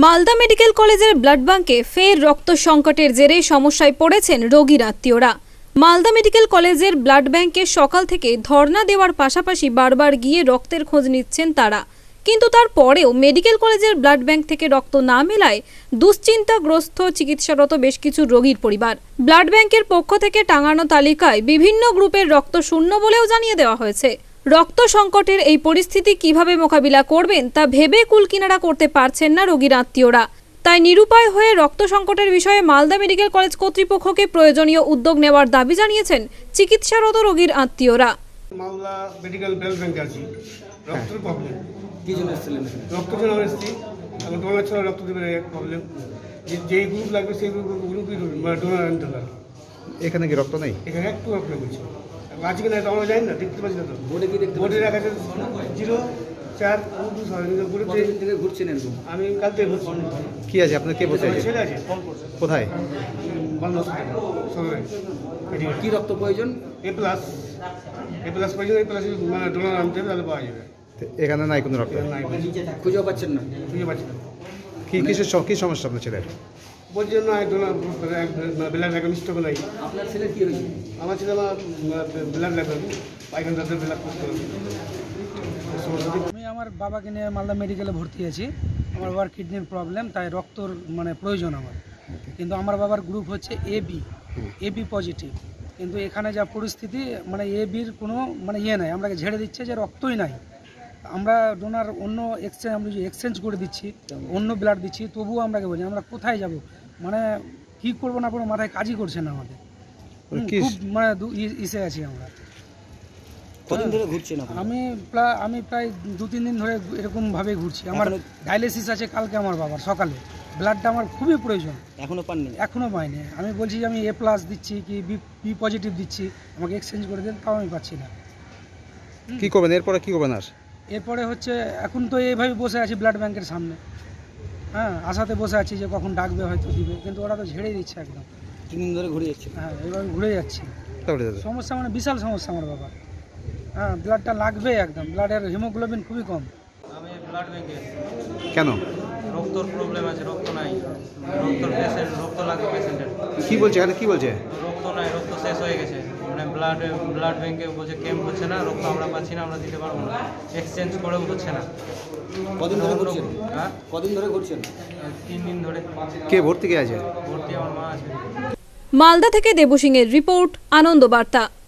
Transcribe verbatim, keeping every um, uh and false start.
Malda medical কলেজের blood ব্যাংকে ফের রক্ত সংকটের জেরে সমস্যায় পড়েছেন রোগীর আত্মীয়রা। মালদা মেডিকেল কলেজের ব্লাড ব্যাংকে সকাল থেকে ধর্ণা দেওয়ার পাশাপাশি বারবার গিয়ে রক্তের খোঁজ নিচ্ছেন তারা, কিন্তু তারপরেও মেডিকেল কলেজের ব্লাড ব্যাংক থেকে রক্ত না মেলায় দুশ্চিন্তাগ্রস্ত চিকিৎসারত বেশ কিছু রোগীর পরিবার। ব্লাড ব্যাংকের পক্ষ থেকে টাঙানো তালিকায় বিভিন্ন গ্রুপের রক্ত শূন্য বলেও জানিয়ে দেওয়া হয়েছে। রক্ত সংকটের এই পরিস্থিতি কিভাবে মোকাবিলা করবেন তা ভেবে কুলকিনারা করতে পারছেন না রোগীর আত্মীয়রা। তাই নিরুপায় হয়ে রক্ত সংকটের বিষয়ে মালদা মেডিকেল কলেজ কর্তৃপক্ষকে প্রয়োজনীয় উদ্যোগ নেওয়ার দাবি জানিয়েছেন চিকিৎসারত রোগীর আত্মীয়রা। মালদা মেডিকেল ব্লাড ব্যাংক আছে, রক্তের প্রবলেম কি জন্য এসেছিলেন? রক্ত জন্য এসেছি, আমার ডোনার ছাড়া রক্ত দেবে এক প্রবলেম, যেই গ্রুপ লাগবে সেই গ্রুপই ডোনার আনতে হবে। এখানে কি রক্ত নেই? এখানে একটু প্রবলেম হচ্ছে, আছে কিনা এটা আমরা জানি না, দেখতে পাচ্ছি না তো। বোর্ডে কি দেখতে বোর্ডে রাখা আছে জিরো চার বোর্ডে থেকে ঘুরছেন এরকম? আমি কাল থেকে ঘুরছি। কি আছে আপনার? কে বসে আছে? ছেলে আছে। কোথায়? মালদা শহরে। কি রক্ত প্রয়োজন? এ প্লাস এ প্লাস প্রয়োজন, এ প্লাস মানে ডোনার আনতে হবে, তাহলে পাওয়া যাবে। এখানে নাই কোনো রক্ত? নাই, খুঁজেও পাচ্ছেন না? খুঁজে পাচ্ছি না। কি কিসের কি সমস্যা আপনার ছেলের? বলছি না ডোনার ব্লাড লাগবে, মিস্টেক নাই। আপনার ছেলের কি হয়েছে? আমার ছেলে আমার ব্লাড লাগবে, পাইখান দাঁতের ব্লাড করতে হবে। আমি আমার বাবাকে নিয়ে মালদা মেডিকেলে ভর্তি আছি। আমার বাবার কিডনির প্রবলেম, তাই রক্তর মানে প্রয়োজন আমার। কিন্তু আমার বাবার গ্রুপ হচ্ছে A B A B positive, কিন্তু এখানে যা পরিস্থিতি মানে এ বির কোনো মানে ইয়ে নাই, আমরাকে ঝেড়ে দিচ্ছে যে রক্তই নাই। আমরা ডোনার অন্য এক্সচেঞ্জ আমরা এক্সচেঞ্জ করে দিচ্ছি, অন্য ব্লাড দিচ্ছি, তবুও আমরাকে বলছি আমরা কোথায় যাব, মানে কী করবো না করবো মাথায় কাজই করছে না আমাদের। খুব মানে ইসে আছি আমরা। কতদিন ধরে ঘুরছেন? আমি প্রায় আমি প্রায় দু তিন দিন ধরে এরকমভাবে ঘুরছি। আমার ডায়ালিসিস আছে কালকে আমার বাবার সকালে, ব্লাডটা আমার খুবই প্রয়োজন। এখনও পাননি? এখনও পাইনি। আমি বলছি যে আমি এ প্লাস দিচ্ছি কি বি বি পজিটিভ দিচ্ছি, আমাকে এক্সচেঞ্জ করে দেন, তাও আমি পাচ্ছি না। কী করবেন এরপরে? কী করবেন আর? এরপরে হচ্ছে এখন তো এইভাবে বসে আছি ব্লাড ব্যাংকের সামনে, হ্যাঁ আশাতে বসে আছি যে কখন ডাকবে হয়তো দিবে, কিন্তু ওরা তো ঝেড়েই দিচ্ছে একদম। তিন দিন ধরে ঘুরে যাচ্ছে? হ্যাঁ এইভাবে ঘুরে যাচ্ছি। সমস্যা মানে বিশাল সমস্যা আমার বাবা। হ্যাঁ ব্লাডটা লাগবে একদম, ব্লাডের হিমোগ্লোবিন খুবই কম। আমি ব্লাড ব্যাংকে। কেন? রক্তর প্রবলেম আছে, রক্ত নাই, রক্তর পেশেন্ট রক্ত লাগবে পেশেন্টের। কি বলছে এখানে? কি বলছে? রক্ত নাই, রক্ত শেষ হয়ে গেছে, মানে ব্লাড ব্লাড ব্যাংকে বলছে ক্যাম্প হচ্ছে না, রক্ত আমরা পাচ্ছি না, আমরা দিতে পারবো না, এক্সচেঞ্জ করেও হচ্ছে না। কদিন ধরে ঘুরছেন? হ্যাঁ কদিন ধরে ঘুরছেন? তিন দিন ধরে। কে ভর্তি কে আছে? ভর্তি আমার মা আছে। মালদা থেকে দেবু সিং এর রিপোর্ট, আনন্দ বার্তা।